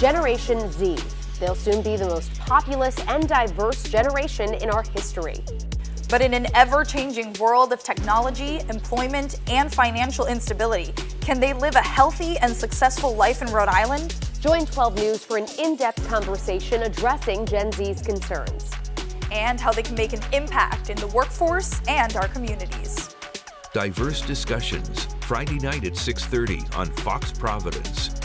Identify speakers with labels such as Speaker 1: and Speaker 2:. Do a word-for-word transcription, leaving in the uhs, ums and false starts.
Speaker 1: Generation Z. They'll soon be the most populous and diverse generation in our history.
Speaker 2: But in an ever-changing world of technology, employment, and financial instability, can they live a healthy and successful life in Rhode Island?
Speaker 1: Join twelve News for an in-depth conversation addressing Gen Z's concerns.
Speaker 2: And how they can make an impact in the workforce and our communities.
Speaker 3: Diverse Discussions, Friday night at six thirty on Fox Providence.